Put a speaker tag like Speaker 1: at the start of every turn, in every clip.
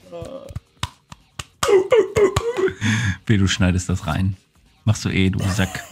Speaker 1: Wie, du schneidest das rein. Machst du du Sack.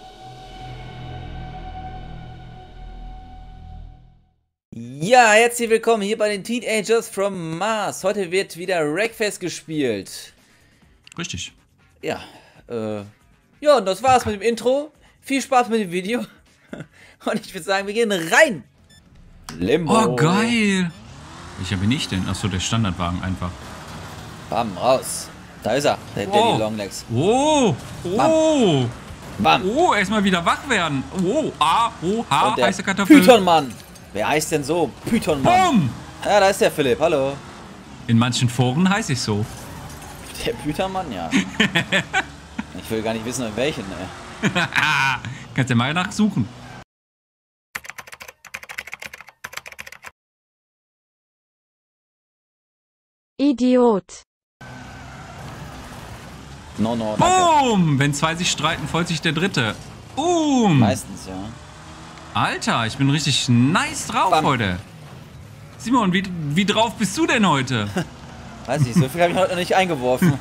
Speaker 2: Ja, herzlich willkommen hier bei den Teenagers from Mars. Heute wird wieder Wreckfest gespielt.
Speaker 1: Richtig.
Speaker 2: Ja, ja, und das war's mit dem Intro. Viel Spaß mit dem Video. Und ich würde sagen, wir gehen rein. Limbo.
Speaker 1: Oh, geil. Welcher bin ich denn? Achso, der Standardwagen einfach.
Speaker 2: Bam, raus. Da ist er, der Daddy Longlegs.
Speaker 1: Oh, oh.
Speaker 2: Bam.
Speaker 1: Oh, erstmal wieder wach werden. Oh, H, heiße Kartoffel.
Speaker 2: Pythonmann. Wer heißt denn so? Pythonmann.
Speaker 1: Boom.
Speaker 2: Ja, da ist der Philipp, hallo.
Speaker 1: In manchen Foren heiße ich so.
Speaker 2: Der Pythonmann, ja. Ich will gar nicht wissen, in welchen, ey.
Speaker 1: Kannst ja mal nachsuchen.
Speaker 3: Idiot.
Speaker 2: No, danke.
Speaker 1: Boom! Wenn zwei sich streiten, freut sich der Dritte. Boom!
Speaker 2: Meistens, ja.
Speaker 1: Alter, ich bin richtig nice drauf heute. Simon, wie drauf bist du denn heute?
Speaker 2: Weiß ich, so viel habe ich heute noch nicht eingeworfen.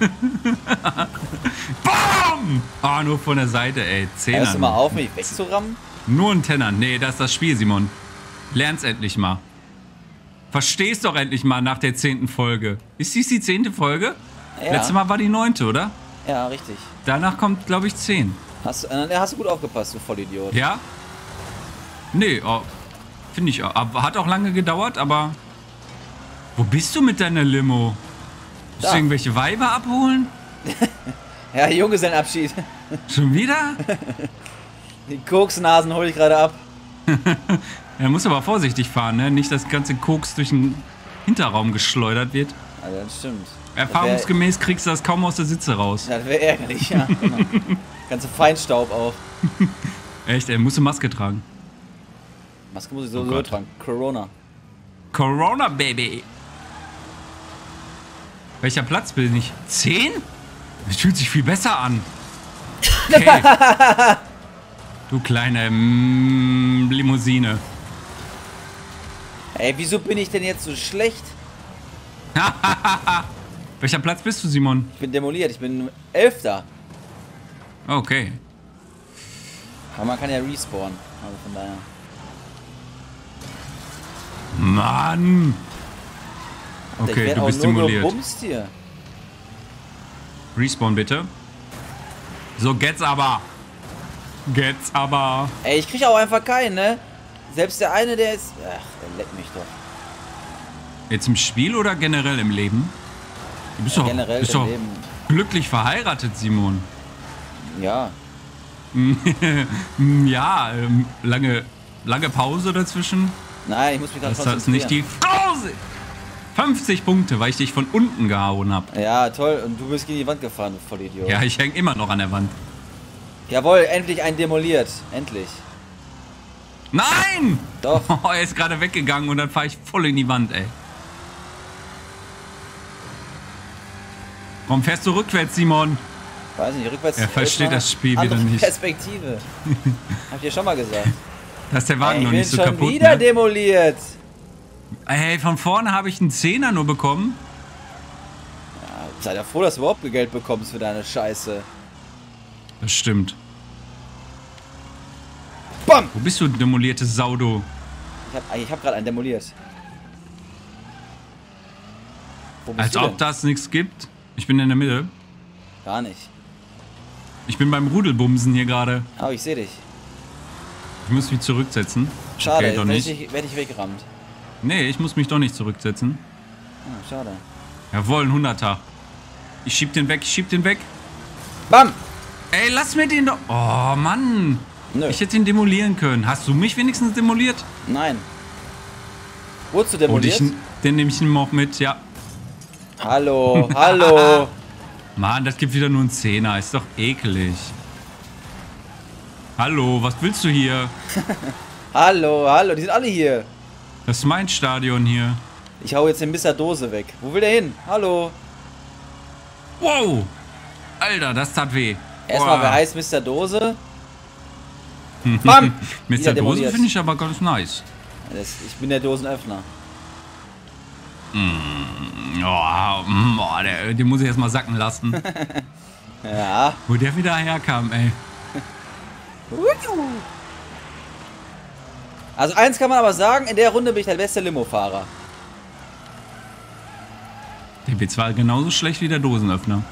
Speaker 1: Boom! Ah, nur von der Seite, ey. Zehner.
Speaker 2: Hörst du mal auf, mich wegzurammen?
Speaker 1: Nur ein Tenner. Nee, das ist das Spiel, Simon. Lern's endlich mal. Verstehst doch endlich mal nach der 10. Folge. Ist dies die 10. Folge?
Speaker 2: Ja.
Speaker 1: Letztes Mal war die 9., oder?
Speaker 2: Ja, richtig.
Speaker 1: Danach kommt, glaube ich, 10.
Speaker 2: Hast du gut aufgepasst, du Vollidiot.
Speaker 1: Ja? Nee, finde ich auch. Hat auch lange gedauert, aber... Wo bist du mit deiner Limo? Willst du irgendwelche Weiber abholen?
Speaker 2: Ja, Junggesellenabschied.
Speaker 1: Schon wieder?
Speaker 2: Die Koksnasen hole ich gerade ab.
Speaker 1: Er muss aber vorsichtig fahren, ne? Nicht, dass das ganze Koks durch den Hinterraum geschleudert wird.
Speaker 2: Also, das stimmt.
Speaker 1: Erfahrungsgemäß kriegst du das kaum aus der Sitze raus.
Speaker 2: Das wäre ärgerlich, ja. Genau. Ganze Feinstaub auch.
Speaker 1: Echt, er musst du Maske tragen.
Speaker 2: Maske muss ich sowieso tragen. Corona.
Speaker 1: Corona, Baby. Welcher Platz bin ich? 10? Das fühlt sich viel besser an. Okay. Du kleine Limousine.
Speaker 2: Ey, wieso bin ich denn jetzt so schlecht?
Speaker 1: Welcher Platz bist du, Simon?
Speaker 2: Ich bin demoliert, ich bin 11.
Speaker 1: Okay.
Speaker 2: Aber man kann ja respawnen. Also von daher.
Speaker 1: Mann! Okay, du bist demoliert.
Speaker 2: Gebumst hier.
Speaker 1: Respawn bitte. So, geht's aber. Geht's aber.
Speaker 2: Ey, ich krieg auch einfach keinen, ne? Selbst der eine, der ist... Ach, der leckt mich doch.
Speaker 1: Jetzt im Spiel oder generell im Leben? Du bist
Speaker 2: Ja,
Speaker 1: doch,
Speaker 2: generell
Speaker 1: bist
Speaker 2: im
Speaker 1: doch
Speaker 2: Leben.
Speaker 1: glücklich verheiratet, Simon.
Speaker 2: Ja.
Speaker 1: Ja, lange Pause dazwischen.
Speaker 2: Nein, ich muss mich gerade
Speaker 1: Das ist nicht die Pause. 50 Punkte, weil ich dich von unten gehauen habe.
Speaker 2: Ja, toll. Und du bist gegen die Wand gefahren, du Vollidiot.
Speaker 1: Ja, ich hänge immer noch an der Wand.
Speaker 2: Jawohl, endlich einen demoliert. Endlich.
Speaker 1: Nein!
Speaker 2: Doch.
Speaker 1: Oh, er ist gerade weggegangen und dann fahre ich voll in die Wand, ey. Warum fährst du rückwärts, Simon?
Speaker 2: Weiß nicht, rückwärts.
Speaker 1: Er versteht das Spiel wieder nicht.
Speaker 2: Perspektive. Hab ich dir schon mal gesagt.
Speaker 1: Dass der Wagen
Speaker 2: Ey,
Speaker 1: noch nicht so
Speaker 2: ich bin schon
Speaker 1: kaputt,
Speaker 2: wieder
Speaker 1: ne?
Speaker 2: demoliert.
Speaker 1: Ey, von vorne habe ich einen 10er nur bekommen.
Speaker 2: Ja, sei ja froh, dass du überhaupt Geld bekommst für deine Scheiße.
Speaker 1: Das stimmt.
Speaker 2: Bam!
Speaker 1: Wo bist du, demolierte Saudo?
Speaker 2: Ich hab gerade einen demoliert. Wo bist
Speaker 1: Als
Speaker 2: du
Speaker 1: ob
Speaker 2: denn?
Speaker 1: das nichts gibt. Ich bin in der Mitte.
Speaker 2: Gar nicht.
Speaker 1: Ich bin beim Rudelbumsen hier gerade.
Speaker 2: Aber ich sehe dich.
Speaker 1: Ich muss mich zurücksetzen.
Speaker 2: Schade,
Speaker 1: Okay, doch
Speaker 2: jetzt
Speaker 1: nicht.
Speaker 2: werd ich weggerammt.
Speaker 1: Nee, ich muss mich doch nicht zurücksetzen.
Speaker 2: Ah, schade.
Speaker 1: Jawohl, ein 100er. Ich schieb den weg, ich schieb den weg.
Speaker 2: Bam!
Speaker 1: Ey, lass mir den doch... Oh, Mann.
Speaker 2: Nö.
Speaker 1: Ich hätte ihn demolieren können. Hast du mich wenigstens demoliert?
Speaker 2: Nein. Wurdest du demoliert?
Speaker 1: Den nehme ich ihm auch mit, ja.
Speaker 2: Hallo, hallo.
Speaker 1: Mann, das gibt wieder nur einen 10er. Ist doch ekelig. Hallo, was willst du hier?
Speaker 2: Hallo, hallo, die sind alle hier.
Speaker 1: Das ist mein Stadion hier.
Speaker 2: Ich hau jetzt den Mr. Dose weg. Wo will der hin? Hallo.
Speaker 1: Wow. Alter, das tat weh.
Speaker 2: Erstmal,
Speaker 1: Boah.
Speaker 2: wer heißt Mr. Dose? Bam!
Speaker 1: Mr.
Speaker 2: Wieder
Speaker 1: Dose
Speaker 2: demoliert.
Speaker 1: finde ich aber ganz nice.
Speaker 2: Ich bin der Dosenöffner.
Speaker 1: Den muss ich erstmal sacken lassen.
Speaker 2: Ja.
Speaker 1: Wo der wieder herkam, ey.
Speaker 2: Also eins kann man aber sagen, in der Runde bin ich der beste Limo-Fahrer.
Speaker 1: Der wird zwar genauso schlecht wie der Dosenöffner.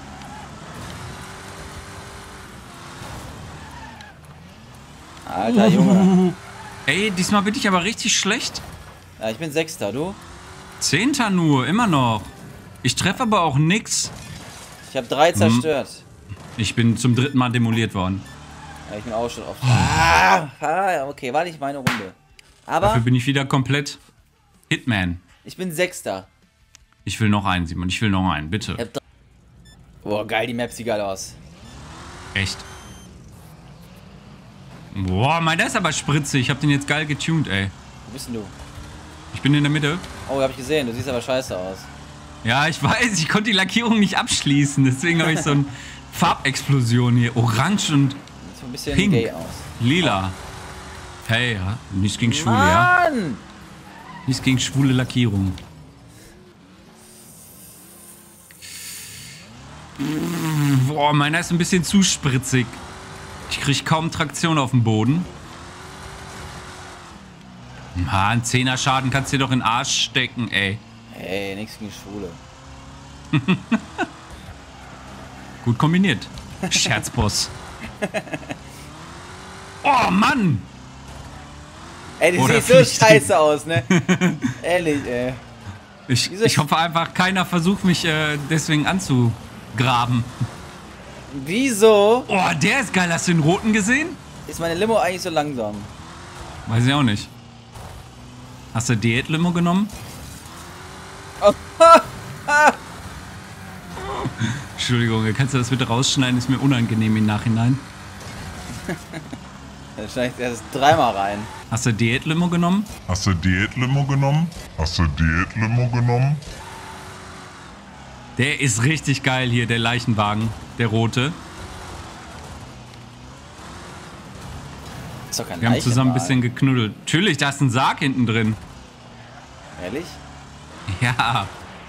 Speaker 2: Alter Junge.
Speaker 1: Ey, diesmal bin ich aber richtig schlecht.
Speaker 2: Ja, ich bin Sechster, du?
Speaker 1: 10. nur, immer noch. Ich treffe aber auch nix.
Speaker 2: Ich habe 3 zerstört.
Speaker 1: Ich bin zum 3. Mal demoliert worden.
Speaker 2: Ja, ich bin auch schon auf. Okay, war nicht meine Runde. Aber
Speaker 1: Dafür bin ich wieder komplett Hitman.
Speaker 2: ich bin Sechster.
Speaker 1: Ich will noch einen, Simon. Ich will noch einen, bitte.
Speaker 2: Boah, geil, die Map sieht geil aus.
Speaker 1: Echt. Boah, meiner ist aber spritzig. Ich hab den jetzt geil getuned, ey.
Speaker 2: Wo bist denn du?
Speaker 1: Ich bin in der Mitte.
Speaker 2: Oh, hab ich gesehen. Du siehst aber scheiße aus.
Speaker 1: Ja, ich weiß. Ich konnte die Lackierung nicht abschließen. Deswegen habe ich so eine Farbexplosion hier. Orange und
Speaker 2: Sieht so ein bisschen
Speaker 1: Pink.
Speaker 2: gay aus.
Speaker 1: Lila. Hey, ja, nichts gegen Schwule, ja?
Speaker 2: Mann!
Speaker 1: Nichts gegen schwule Lackierung. Boah, meiner ist ein bisschen zu spritzig. Ich krieg kaum Traktion auf dem Boden. Ein 10er Schaden kannst du dir doch in den Arsch stecken, ey.
Speaker 2: Ey, nix gegen Schwule.
Speaker 1: Gut kombiniert. Scherzboss. Oh, Mann!
Speaker 2: Ey, die
Speaker 1: Oder
Speaker 2: sieht so
Speaker 1: Pflicht.
Speaker 2: scheiße aus, ne? Ehrlich, ey.
Speaker 1: Ich hoffe einfach, keiner versucht mich deswegen anzugraben.
Speaker 2: Wieso
Speaker 1: Oh, der ist geil. Hast du den roten gesehen?
Speaker 2: ist meine Limo eigentlich so langsam?
Speaker 1: Weiß ich auch nicht. Hast du Diät-Limo genommen? Entschuldigung, kannst du das bitte rausschneiden? Ist mir unangenehm im Nachhinein.
Speaker 2: Da schneide ich erst 3-mal rein.
Speaker 1: Hast du Diät-Limo genommen?
Speaker 4: Hast du Diät-Limo genommen? Hast du Diät-Limo genommen?
Speaker 1: Der ist richtig geil hier, der Leichenwagen. Der rote.
Speaker 2: Ist doch kein
Speaker 1: Wir haben zusammen ein
Speaker 2: Leichenwagen.
Speaker 1: bisschen geknuddelt. Natürlich, da ist ein Sarg hinten drin.
Speaker 2: Ehrlich?
Speaker 1: Ja.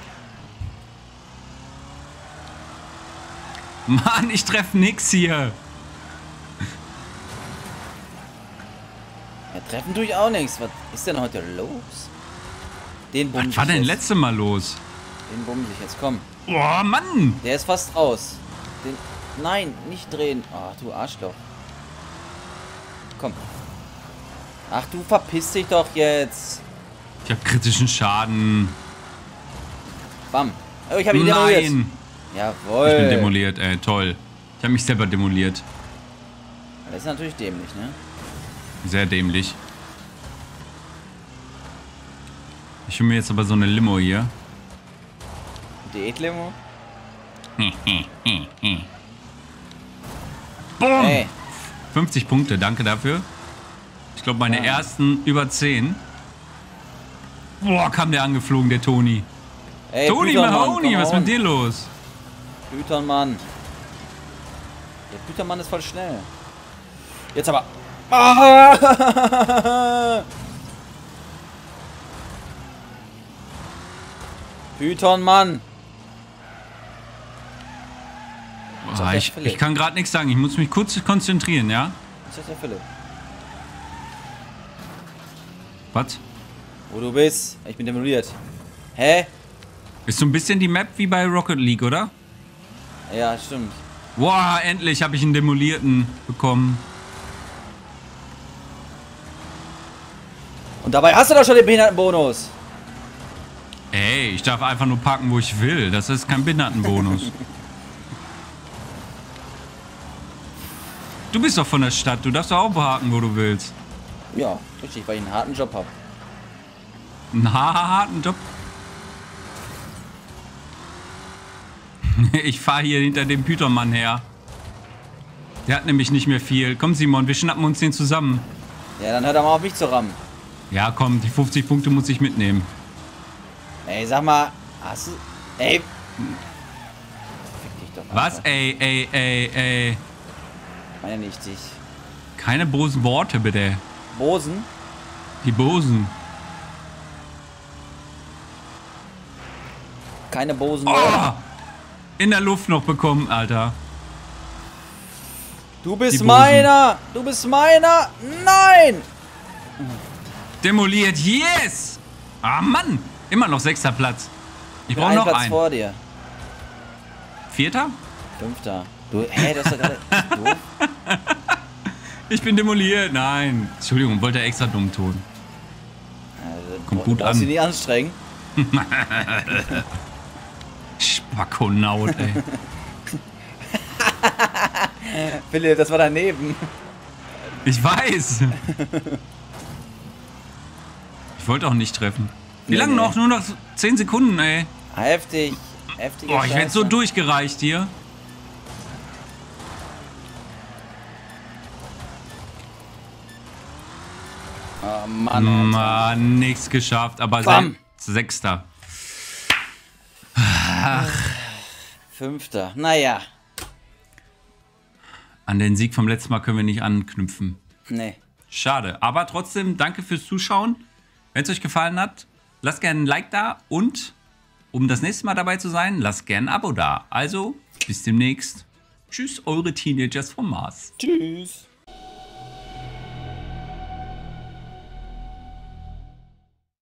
Speaker 1: Mann, ich treffe nix hier.
Speaker 2: Ja, treffen tue ich auch nichts. Was ist denn heute los? Den bumse
Speaker 1: Was war
Speaker 2: ich
Speaker 1: denn
Speaker 2: jetzt.
Speaker 1: letztes Mal los?
Speaker 2: Den bumse ich jetzt, komm.
Speaker 1: Oh, Mann.
Speaker 2: Der ist fast raus. Den... Nein, nicht drehen. Ach, du Arschloch. Komm. Ach, du verpiss dich doch jetzt.
Speaker 1: Ich habe kritischen Schaden.
Speaker 2: Bam. Oh, ich habe ihn demoliert.
Speaker 1: Nein.
Speaker 2: Jawohl.
Speaker 1: Ich bin demoliert, ey. Toll. Ich habe mich selber demoliert.
Speaker 2: Das ist natürlich dämlich, ne?
Speaker 1: Sehr dämlich. Ich hole mir jetzt aber so eine Limo hier.
Speaker 2: Diät-Limo?
Speaker 1: Boom!
Speaker 2: Ey.
Speaker 1: 50 Punkte, danke dafür. Ich glaube, meine ersten über 10. Boah, kam der angeflogen, der Toni.
Speaker 2: Ey,
Speaker 1: Toni
Speaker 2: Bütermann,
Speaker 1: Mahoney,
Speaker 2: komm
Speaker 1: was ist
Speaker 2: on.
Speaker 1: mit dir los?
Speaker 2: Bütermann. Der Bütermann ist voll schnell. Jetzt aber. Ah! Python-Mann.
Speaker 1: Oh, ich kann gerade nichts sagen. Ich muss mich kurz konzentrieren, ja?
Speaker 2: Was ist der Philipp?
Speaker 1: Was?
Speaker 2: Wo du bist? Ich bin demoliert. Hä?
Speaker 1: Ist so ein bisschen die Map wie bei Rocket League, oder?
Speaker 2: Ja, stimmt.
Speaker 1: Boah, endlich habe ich einen Demolierten bekommen.
Speaker 2: Und dabei hast du doch schon den Behindertenbonus.
Speaker 1: Ey, ich darf einfach nur parken, wo ich will. Das ist kein Behindertenbonus. Du bist doch von der Stadt. Du darfst doch auch parken, wo du willst.
Speaker 2: Ja, richtig, weil ich einen harten Job habe.
Speaker 1: Einen harten Job. Ich fahre hier hinter dem Python-Mann her. Der hat nämlich nicht mehr viel. Komm, Simon, wir schnappen uns den zusammen.
Speaker 2: Ja, dann hört er mal auf mich zu rammen.
Speaker 1: Ja, komm, die 50 Punkte muss ich mitnehmen.
Speaker 2: Ey, sag mal, hast du... Ey. Fick dich doch
Speaker 1: Was?
Speaker 2: einfach.
Speaker 1: Ey.
Speaker 2: Meine nicht dich.
Speaker 1: Keine bosen Worte, bitte.
Speaker 2: Bosen?
Speaker 1: Die Bosen.
Speaker 2: keine Bosen.
Speaker 1: Oh, in der Luft noch bekommen, Alter.
Speaker 2: Du
Speaker 1: Die
Speaker 2: bist
Speaker 1: Bosen.
Speaker 2: meiner! Du bist meiner! Nein!
Speaker 1: Demoliert, yes! Ah, Mann! Immer noch 6. Platz. Ich brauche
Speaker 2: Ein
Speaker 1: noch
Speaker 2: Platz
Speaker 1: einen.
Speaker 2: vor dir.
Speaker 1: 4.?
Speaker 2: 5. Du, hä, das ist doch gerade doof.
Speaker 1: Ich bin demoliert. Nein. Entschuldigung, wollte er extra dumm tun. Kommt gut
Speaker 2: Brauchst du
Speaker 1: an.
Speaker 2: nie anstrengen.
Speaker 1: Spackonaut, ey.
Speaker 2: Philipp, das war daneben.
Speaker 1: Ich weiß. Ich wollte auch nicht treffen. Wie
Speaker 2: Nee,
Speaker 1: lange
Speaker 2: nee.
Speaker 1: noch? Nur noch 10 Sekunden, ey.
Speaker 2: Heftig. Heftige
Speaker 1: Boah, ich werde so
Speaker 2: Scheiße.
Speaker 1: durchgereicht hier.
Speaker 2: Oh Mann, Alter.
Speaker 1: Mann, nichts geschafft, aber
Speaker 2: Bam.
Speaker 1: 6.
Speaker 2: 5. Naja.
Speaker 1: An den Sieg vom letzten Mal können wir nicht anknüpfen.
Speaker 2: Nee.
Speaker 1: Schade. Aber trotzdem, danke fürs Zuschauen. Wenn es euch gefallen hat, lasst gerne ein Like da und um das nächste Mal dabei zu sein, lasst gerne ein Abo da. Also, bis demnächst. Tschüss, eure Teenagers vom Mars.
Speaker 2: Tschüss.